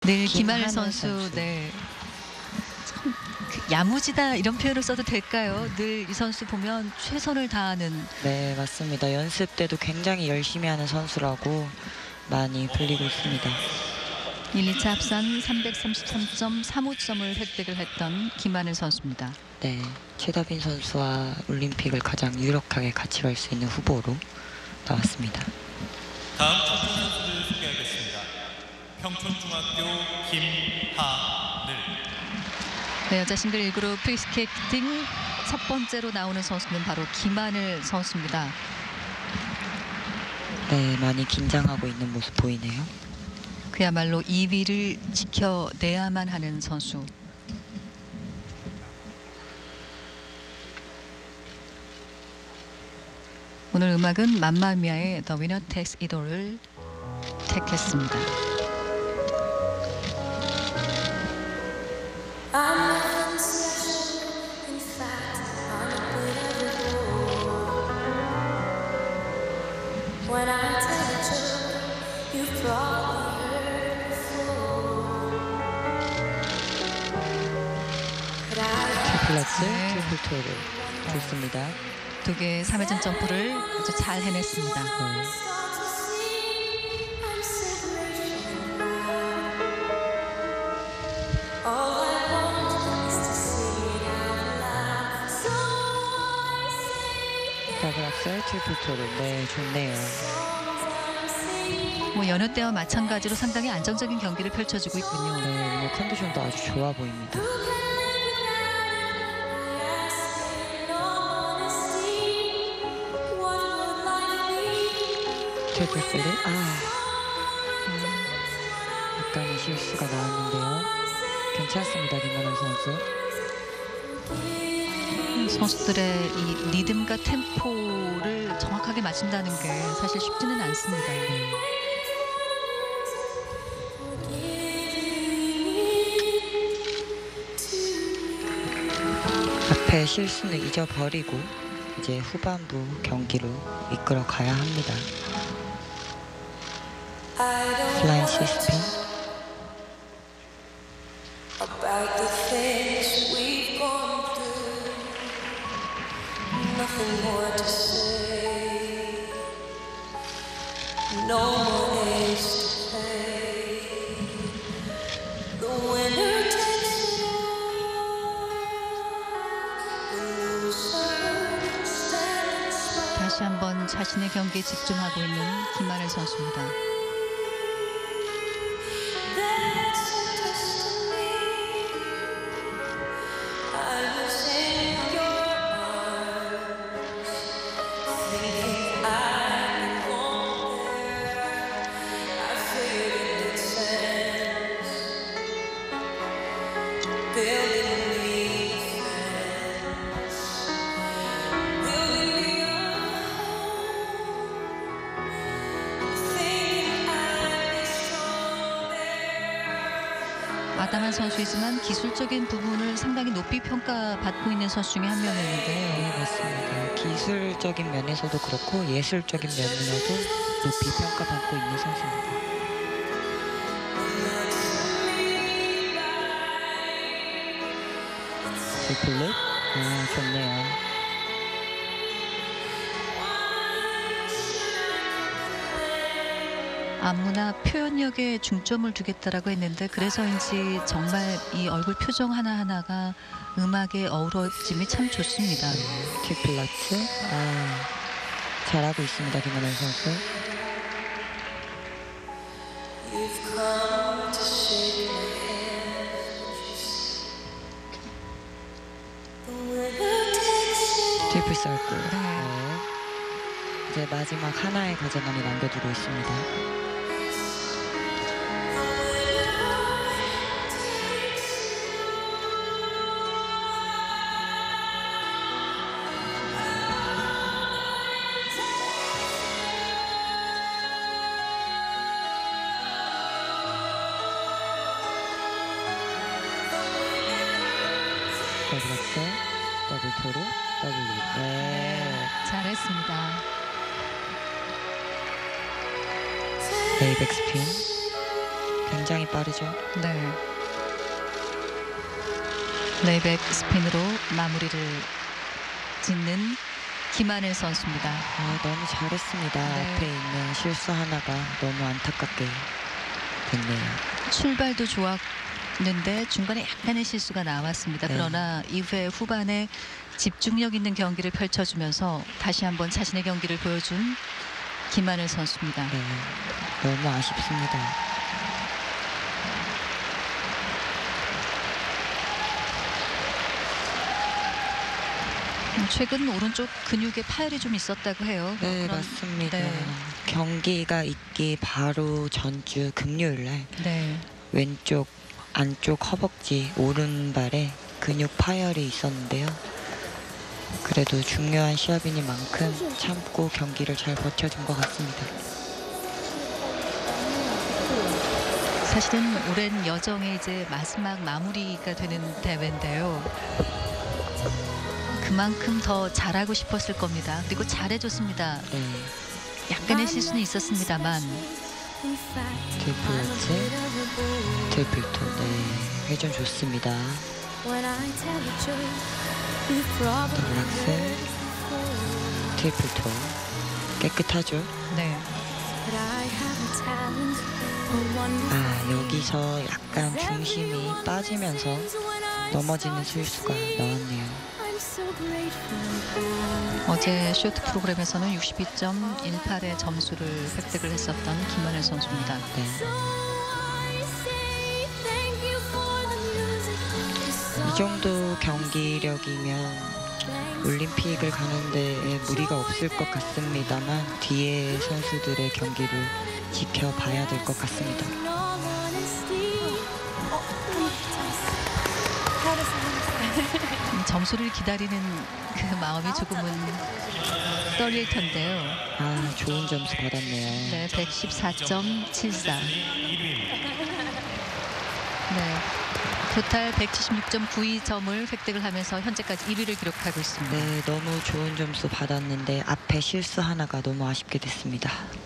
네, 김하늘 김하늘 선수, 네. 참 야무지다 이런 표현을 써도 될까요? 늘 이 선수 보면 최선을 다하는. 네, 맞습니다. 연습 때도 굉장히 열심히 하는 선수라고 많이 불리고 있습니다. 1, 2차 합산 333.35점을 획득을 했던 김하늘 선수입니다. 네, 최다빈 선수와 올림픽을 가장 유력하게 같이 갈 수 있는 후보로 나왔습니다. 다음 평촌 선수를 소개하겠습니다. 평촌중학교 김하늘. 네, 여자 싱글 1그룹 프리스케이팅 첫 번째로 나오는 선수는 바로 김하늘 선수입니다. 네, 많이 긴장하고 있는 모습 보이네요. 그야말로 2위를 지켜내야만 하는 선수. 오늘 음악은 맘마미아의 The Winner Takes It All을 택했습니다. 트리플렉스, 네. 트리플 토를 좋습니다. 두 개의 3회전 점프를 아주 잘 해냈습니다. 네. 더블 악셀, 트리플 토를. 네, 좋네요. 뭐 여느 때와 마찬가지로 상당히 안정적인 경기를 펼쳐주고 있군요. 네, 오늘 컨디션도 아주 좋아 보입니다. 트리플 플립. 약간의 실수가 나왔는데요. 괜찮습니다, 김하늘 선수. 선수들의 이 리듬과 템포를 정확하게 맞춘다는 게 사실 쉽지는 않습니다. 앞에 실수는 잊어버리고 이제 후반부 경기로 이끌어 가야 합니다. 플라잉 시스핀. About the things we've gone through, nothing more to say, no more days to play. The winner takes it all, the loser stands by. 다시 한번 자신의 경기에 집중하고 있는 김하늘 선수입니다. That's a test of me. I was in your arms, thinking I belong there. I figured it made sense, building me a fence, building me a home, thinking I'd be strong there. 아담한 선수이지만 기술적인 부분을 상당히 높이 평가받고 있는 선수 중에 한 네, 명이었는데요. 맞습니다. 기술적인 면에서도 그렇고 예술적인 면에서도 높이 평가받고 있는 선수입니다. 트리플. 좋네요. 안무나 표현력에 중점을 두겠다라고 했는데 그래서인지 정말 이 얼굴 표정 하나하나가 음악에 어우러짐이 참 좋습니다. 트리플 라트. 잘하고 있습니다, 김하늘 선수. You've come to shake my hand. The winner takes it. 트리플 썰고. 이제 마지막 하나의 과제만이 남겨두고 있습니다. 더블 악셀, 더블 토르, 더블 리. 네. 잘했습니다. 레이백 스핀. 굉장히 빠르죠. 네. 레이백 스핀으로 마무리를 짓는 김하늘 선수입니다. 너무 잘했습니다. 네. 앞에 있는 실수 하나가 너무 안타깝게 됐네요. 출발도 좋았는데 중간에 약간의 실수가 나왔습니다. 네. 그러나 이후에 후반에 집중력 있는 경기를 펼쳐주면서 다시 한번 자신의 경기를 보여준 김하늘 선수입니다. 네, 너무 아쉽습니다. 최근 오른쪽 근육에 파열이 좀 있었다고 해요. 네, 그런- 맞습니다. 네. 경기가 있기 바로 전주 금요일 날 네. 왼쪽 안쪽 허벅지 오른발에 근육 파열이 있었는데요. 그래도 중요한 시합이니만큼 참고 경기를 잘 버텨준 것 같습니다. 사실은 오랜 여정의 이제 마지막 마무리가 되는 대회인데요. 그만큼 더 잘하고 싶었을 겁니다. 그리고 잘해줬습니다. 네, 약간의 실수는 있었습니다만 트리플러치, 트리플토, 네, 회전 좋습니다. 더블락셀, 트리플토, 깨끗하죠? 네. 여기서 약간 중심이 빠지면서 넘어지는 실수가 나왔네요. 어제 쇼트 프로그램에서는 62.18의 점수를 획득을 했었던 김하늘 선수입니다. 네. 이 정도 경기력이면 올림픽을 가는 데에 무리가 없을 것 같습니다만 뒤에 선수들의 경기를 지켜봐야 될 것 같습니다. 점수를 기다리는 그 마음이 조금은 떨릴 텐데요. 좋은 점수 받았네요. 네, 114.74. 네, 토탈 176.92점을 획득을 하면서 현재까지 1위를 기록하고 있습니다. 네, 너무 좋은 점수 받았는데 앞에 실수 하나가 너무 아쉽게 됐습니다.